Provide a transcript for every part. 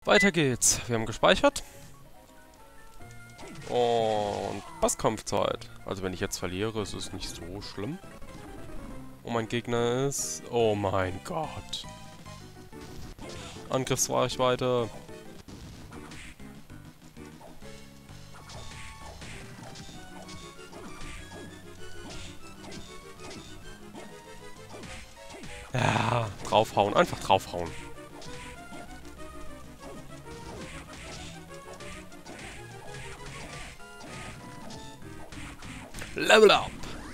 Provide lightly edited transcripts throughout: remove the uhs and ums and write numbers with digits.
Weiter geht's. Wir haben gespeichert. Und Bosskampfzeit. Also wenn ich jetzt verliere, ist es nicht so schlimm. Und mein Gegner ist... Oh mein Gott. Angriffsreichweite. Ja, draufhauen. Einfach draufhauen. Level up!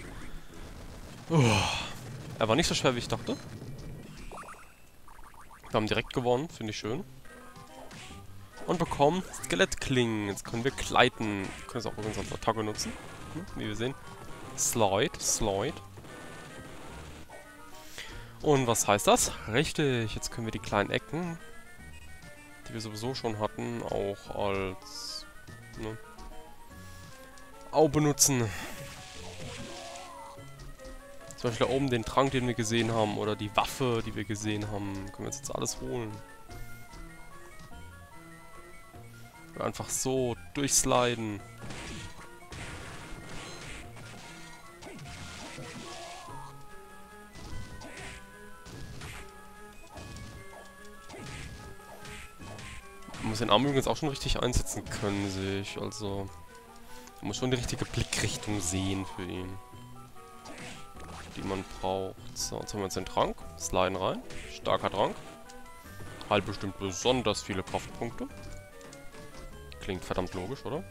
Er war nicht so schwer, wie ich dachte. Wir haben direkt gewonnen, finde ich schön. Und bekommen Skelettklingen. Jetzt können wir gleiten. Wir können es auch übrigens als Attacke nutzen. Wie wir sehen. Slide. Und was heißt das? Richtig, jetzt können wir die kleinen Ecken, die wir sowieso schon hatten, auch als... Ne, auch benutzen. Zum Beispiel da oben den Trank, den wir gesehen haben, oder die Waffe, die wir gesehen haben. Können wir uns jetzt alles holen. Oder einfach so durchsliden. Man muss den Arm übrigens auch schon richtig einsetzen können, sehe ich. Also, man muss schon die richtige Blickrichtung sehen für ihn, die man braucht. So, jetzt haben wir uns den Trank. Sliden rein. Starker Trank. Halt bestimmt besonders viele Kraftpunkte. Klingt verdammt logisch, oder?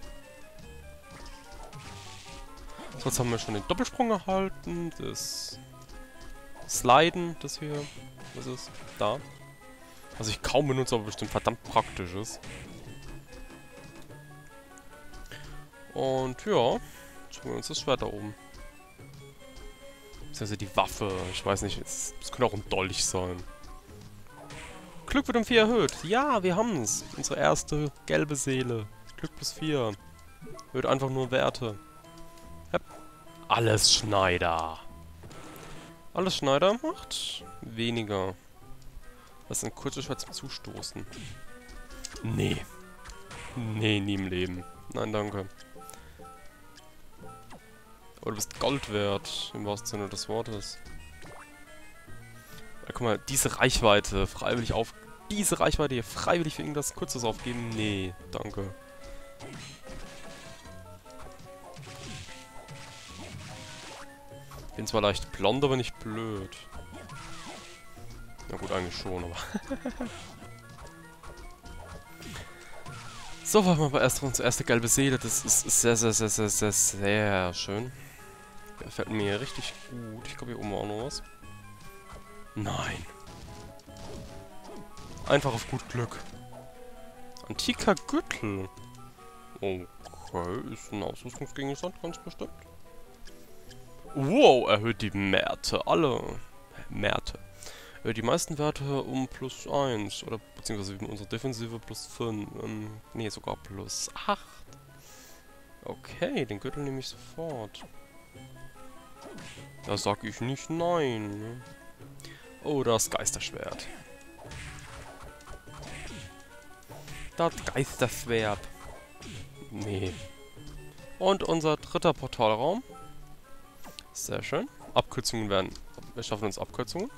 So, jetzt haben wir schon den Doppelsprung erhalten. Das Sliden, das hier. Was ist? Da. Was ich kaum benutze, aber bestimmt verdammt praktisch ist. Und ja, jetzt holen wir uns das Schwert da oben. Das ist die Waffe. Ich weiß nicht, es könnte auch ein Dolch sein. Glück wird um 4 erhöht. Ja, wir haben es. Unsere erste gelbe Seele. Glück plus 4. Wird einfach nur Werte. Yep. Alles Schneider. Alles Schneider macht weniger. Das ist ein kurzes Schwert zum Zustoßen. Nee. Nee, nie im Leben. Nein, danke. Aber du bist Gold wert, im wahrsten Sinne des Wortes. Ja, guck mal, diese Reichweite freiwillig auf... Diese Reichweite hier freiwillig für irgendwas Kurzes aufgeben? Nee, danke. Bin zwar leicht blond, aber nicht blöd. Na gut, eigentlich schon, aber... So, wollen wir aber erst unsere erste gelbe Seele. Das ist sehr schön. Gefällt mir richtig gut. Ich glaube, hier oben war auch noch was. Nein. Einfach auf gut Glück. Antiker Gürtel. Okay, ist ein Ausrüstungsgegenstand, ganz bestimmt. Wow, erhöht die Märte. Alle Märte. Die meisten Werte um plus 1. Oder beziehungsweise unsere Defensive plus 5. Nee, sogar plus 8. Okay, den Gürtel nehme ich sofort. Da sag ich nicht nein. Oh, das Geisterschwert. Das Geisterschwert. Nee. Und unser dritter Portalraum. Sehr schön. Abkürzungen werden... Wir schaffen uns Abkürzungen.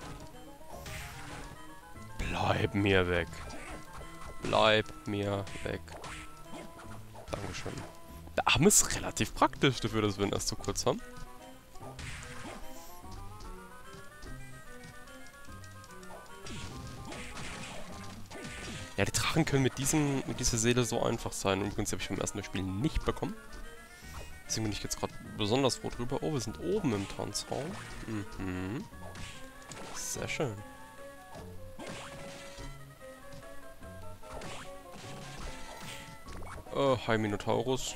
Bleib mir weg. Bleib mir weg. Dankeschön. Der Arm ist relativ praktisch dafür, dass wir ihn erst so kurz haben. Ja, die Drachen können mit dieser Seele so einfach sein. Übrigens habe ich beim ersten Spiel nicht bekommen. Deswegen bin ich jetzt gerade besonders froh drüber. Oh, wir sind oben im Tanzraum. Mhm. Sehr schön. Hi Minotaurus.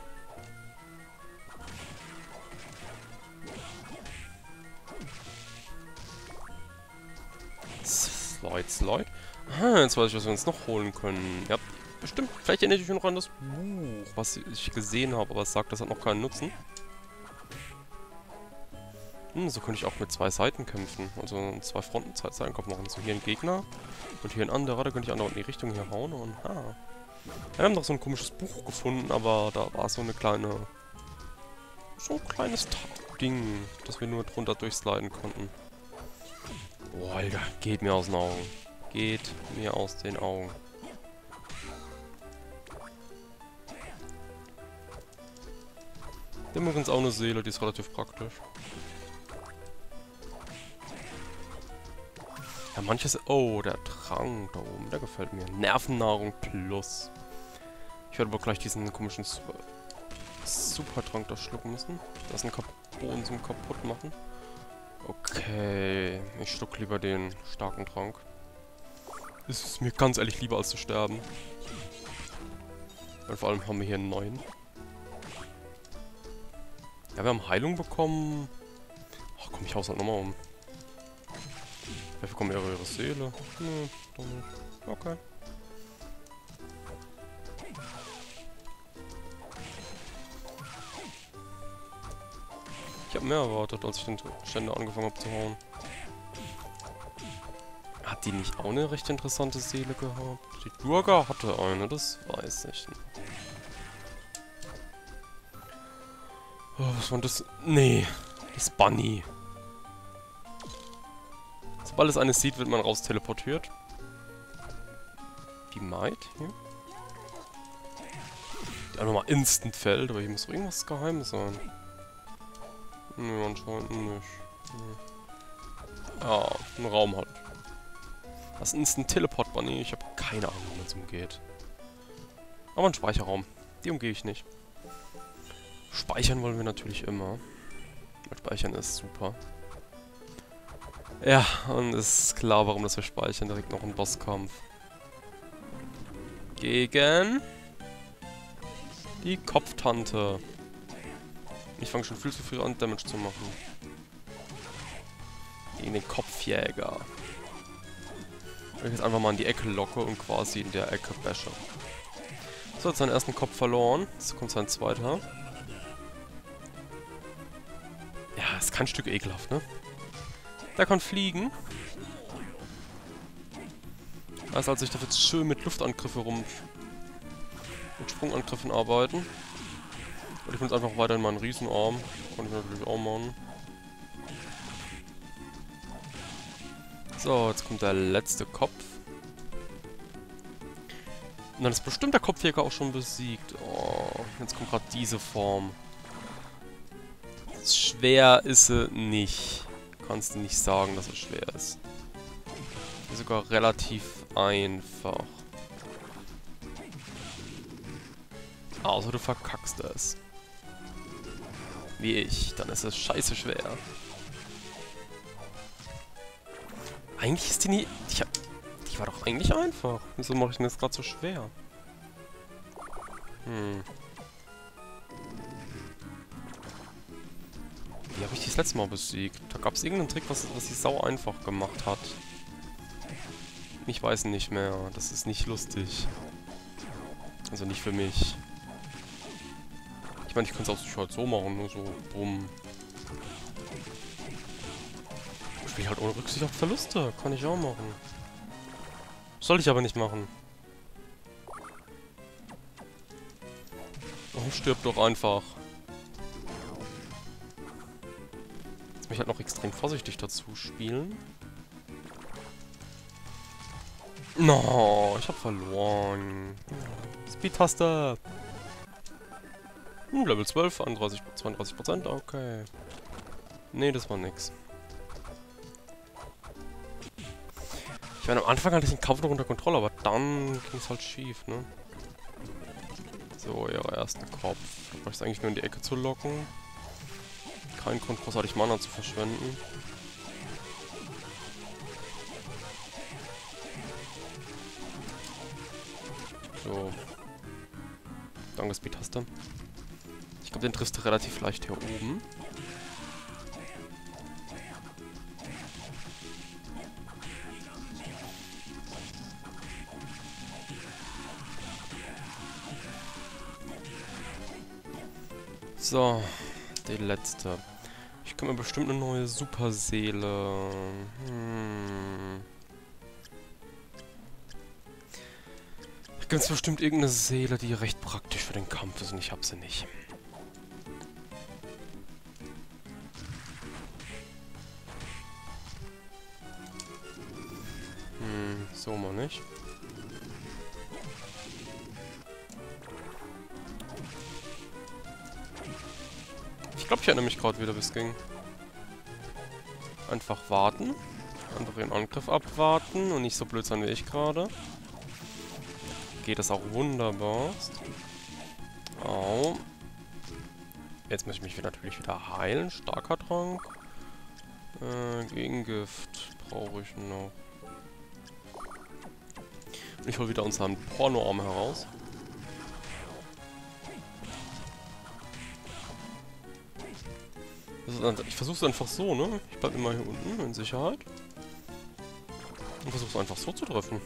Slide. Ah, jetzt weiß ich, was wir uns noch holen können. Ja, bestimmt. Vielleicht erinnere ich mich noch an das Buch, was ich gesehen habe, aber es sagt, das hat noch keinen Nutzen. So könnte ich auch mit 2 Seiten kämpfen. Also 2 Fronten, 2 Seitenkampf machen. So hier ein Gegner und hier ein anderer. Da könnte ich andere in die Richtung hier hauen und ha. Wir haben noch so ein komisches Buch gefunden, aber da war so eine kleine... So ein kleines Ding, das wir nur drunter durchsliden konnten. Boah, Alter, geht mir aus den Augen. Geht mir aus den Augen. Wir haben übrigens auch eine Seele, die ist relativ praktisch. Ja, manches... Oh, der Trank da oben, der gefällt mir. Nervennahrung plus. Ich werde aber gleich diesen komischen Supertrank da schlucken müssen. Das ist ein Boden zum kaputt machen. Okay, ich schluck lieber den starken Trank. Es ist mir ganz ehrlich lieber, als zu sterben. Und vor allem haben wir hier einen neuen. Ja, wir haben Heilung bekommen. Ach komm, ich hau's halt nochmal um. Dafür bekommen wir ihre Seele. Nö, doch nicht. Okay. Ich habe mehr erwartet, als ich den Ständer angefangen habe zu hauen. Hat die nicht auch eine recht interessante Seele gehabt? Die Durga hatte eine, das weiß ich nicht. Oh, was war das? Nee, das Bunny. Sobald es eine sieht, wird man raus teleportiert. Die Maid hier. Die einfach mal instant fällt, aber hier muss irgendwas geheim sein. Nö, anscheinend nicht. Ah, ein Raum halt. Das ist ein Teleport-Bunny. Ich habe keine Ahnung, wie man es umgeht. Aber ein Speicherraum. Die umgehe ich nicht. Speichern wollen wir natürlich immer. Weil Speichern ist super. Ja, und es ist klar, warum das wir speichern. Direkt noch ein Bosskampf. Gegen... die Kopftante. Ich fange schon viel zu viel an, Damage zu machen. Gegen den Kopfjäger. Wenn ich jetzt einfach mal in die Ecke locke und quasi in der Ecke bashe. So, hat seinen ersten Kopf verloren. Jetzt kommt sein zweiter. Ja, ist kein Stück ekelhaft, ne? Der kann fliegen. Das heißt, ich darf jetzt schön mit Luftangriffen mit Sprungangriffen arbeiten. Und ich bin jetzt einfach weiter in meinen Riesenarm. Kann ich natürlich auch machen. So, jetzt kommt der letzte Kopf. Und dann ist bestimmt der Kopfjäger auch schon besiegt. Oh, jetzt kommt gerade diese Form. Schwer ist sie nicht. Kannst du nicht sagen, dass es schwer ist. Ist sogar relativ einfach. Außer du verkackst es. Wie ich. Dann ist es scheiße schwer. Eigentlich ist die nie... Die war doch eigentlich einfach. Wieso mache ich denn jetzt gerade so schwer? Wie habe ich die das letzte Mal besiegt? Da gab es irgendeinen Trick, was sie sau einfach gemacht hat. Ich weiß nicht mehr. Das ist nicht lustig. Also nicht für mich. Ich meine, ich könnte es auch halt so machen, nur so bumm. Ich spiele halt ohne Rücksicht auf Verluste. Kann ich auch machen. Soll ich aber nicht machen. Oh, stirb doch einfach. Jetzt muss ich halt noch extrem vorsichtig dazu spielen. No, ich hab verloren. Speed-Taste. Level 12, 32%, okay. Nee, das war nix. Ich meine, am Anfang hatte ich den Kampf noch unter Kontrolle, aber dann ging es halt schief, ne? So, ihre ersten Kopf. Da brauche ich es eigentlich nur in die Ecke zu locken. Kein Grund, großartig Mana zu verschwenden. So. Danke, Speed-Taste. Ich glaube, den triffst du relativ leicht hier oben. So, die letzte. Ich Ich kann mir bestimmt eine neue Superseele. Da gibt es bestimmt irgendeine Seele, die recht praktisch für den Kampf ist und ich hab sie nicht. So mal nicht. Ich glaube, ich erinnere mich gerade wieder, wie es ging. Einfach warten. Einfach ihren Angriff abwarten und nicht so blöd sein wie ich gerade. Geht das auch wunderbar. Au. Jetzt muss ich mich natürlich wieder heilen. Starker Trank. Gegengift brauche ich noch. Und ich hole wieder unseren Pornoarm heraus. Ich versuche es einfach so, ne? Ich bleib immer hier unten in Sicherheit. Und versuche es einfach so zu treffen.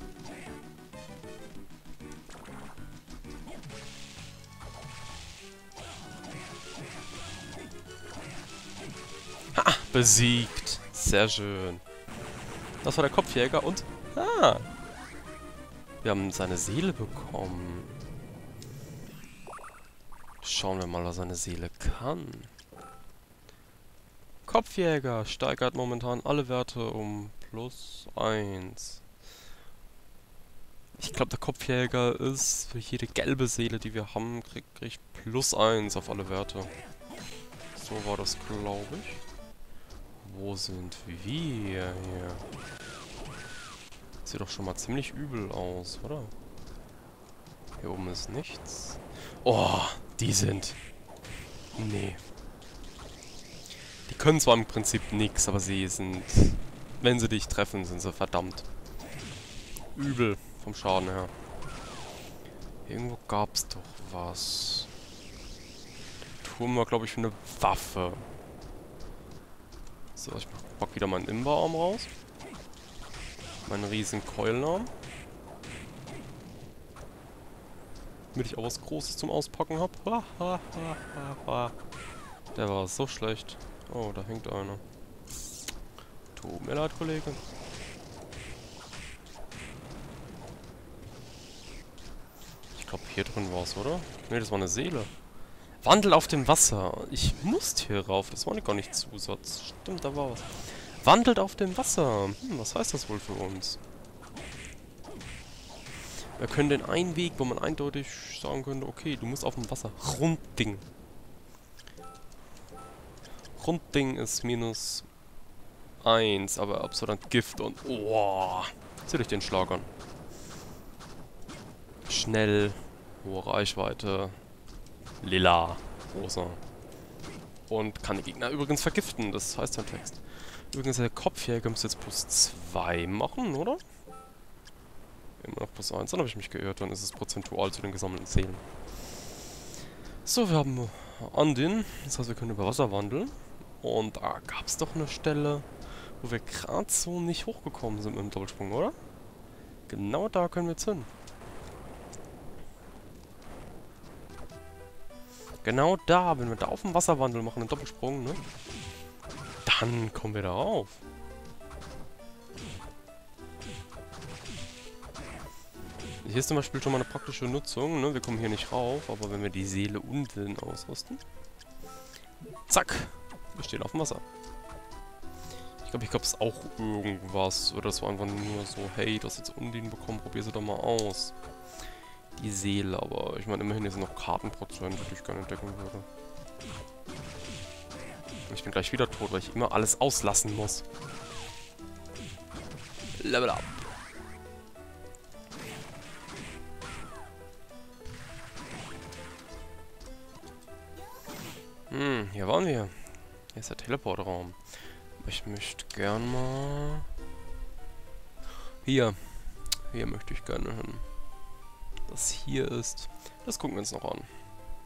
Ha! Besiegt! Sehr schön. Das war der Kopfjäger und... Ah! Wir haben seine Seele bekommen. Schauen wir mal, was seine Seele kann. Kopfjäger steigert momentan alle Werte um +1. Ich glaube, der Kopfjäger ist für jede gelbe Seele, die wir haben, kriegt +1 auf alle Werte. So war das, glaube ich. Wo sind wir hier? Sieht doch schon mal ziemlich übel aus, oder? Hier oben ist nichts. Oh, die sind... Nee. Die können zwar im Prinzip nichts, aber sie sind... Wenn sie dich treffen, sind sie verdammt übel vom Schaden her. Irgendwo gab's doch was. Der Turm war, glaube ich, für eine Waffe. So, ich pack wieder meinen Imberarm raus. Meinen riesen Keulenarm. Damit ich auch was Großes zum Auspacken habe. Der war so schlecht. Oh, da hängt einer. Tut mir leid, Kollege. Ich glaube, hier drin war es, oder? Ne, das war eine Seele. Wandel auf dem Wasser. Ich musste hier rauf. Das war gar nicht Zusatz. Stimmt, da war was. Wandelt auf dem Wasser. Was heißt das wohl für uns? Wir können den einen Weg, wo man eindeutig sagen könnte, okay, du musst auf dem Wasser. Rundding. Rundding ist -1, aber Absorbent Gift und... Oh, seht euch den Schlag an. Schnell, hohe Reichweite, lila, rosa. Und kann die Gegner übrigens vergiften, das heißt der Text. Übrigens, der Kopfjäger muss jetzt +2 machen, oder? Immer noch +1, dann habe ich mich geirrt, dann ist es prozentual zu den gesammelten Seelen. So, wir haben Andin, das heißt, wir können über Wasser wandeln. Und da gab es doch eine Stelle, wo wir gerade so nicht hochgekommen sind mit dem Doppelsprung, oder? Genau da können wir jetzt hin. Genau da, wenn wir da auf dem Wasserwandel machen, einen Doppelsprung, ne? Dann kommen wir da rauf. Hier ist zum Beispiel schon mal eine praktische Nutzung, ne? Wir kommen hier nicht rauf, aber wenn wir die Seele unten ausrüsten. Zack! Wir stehen auf dem Wasser. Ich glaube, hier gab es auch irgendwas. Oder es war einfach nur so, hey, du hast jetzt Undinen bekommen, probier sie doch mal aus. Die Seele, aber ich meine, immerhin ist noch Kartenprozent, die ich gerne entdecken würde. Ich bin gleich wieder tot, weil ich immer alles auslassen muss. Level up. Hier waren wir. Hier ist der Teleportraum. Ich möchte gern mal... Hier möchte ich gerne hin. Das hier ist... Das gucken wir uns noch an.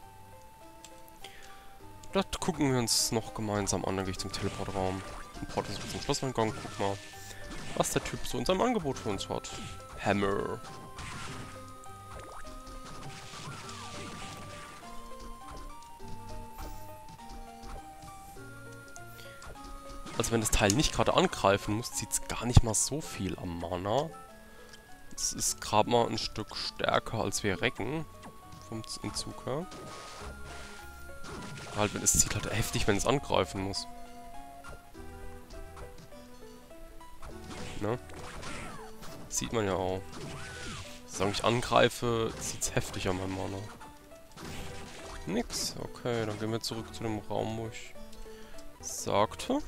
Das gucken wir uns noch gemeinsam an. Dann gehe ich zum Teleportraum. Und porte uns zum Schlosseingang. Guck mal, was der Typ so in seinem Angebot für uns hat. Hammer. Also wenn das Teil nicht gerade angreifen muss, zieht es gar nicht mal so viel am Mana. Es ist gerade mal ein Stück stärker als wir Recken. Vom Entzug her. Halt, es zieht halt heftig, wenn es angreifen muss. Ne? Sieht man ja auch. Solange ich angreife, zieht es heftig an meinem Mana. Nix. Okay, dann gehen wir zurück zu dem Raum, wo ich sagte.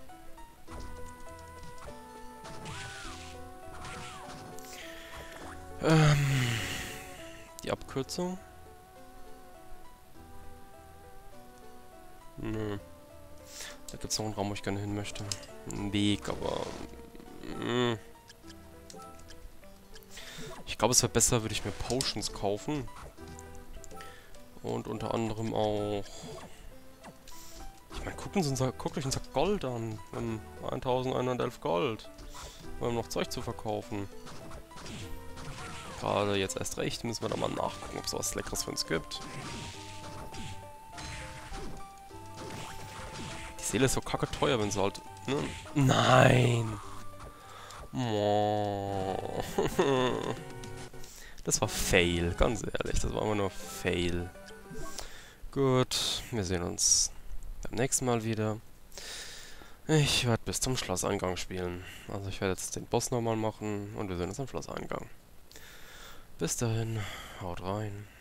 Die Abkürzung? Nö. Da gibt es noch einen Raum, wo ich gerne hin möchte. Ein Weg, aber... Ich glaube, es wäre besser, würde ich mir Potions kaufen. Und unter anderem auch... Ich meine, guckt euch unser Gold an. Wir haben 1111 Gold. Wir haben noch Zeug zu verkaufen. Gerade jetzt erst recht müssen wir da mal nachgucken, ob es was Leckeres für uns gibt. Die Seele ist so kacke teuer, wenn sie halt... Ne? Nein! Oh. Das war Fail, ganz ehrlich. Das war immer nur Fail. Gut, wir sehen uns beim nächsten Mal wieder. Ich werde bis zum Schlosseingang spielen. Also ich werde jetzt den Boss nochmal machen und wir sehen uns am Schlosseingang. Bis dahin, haut rein.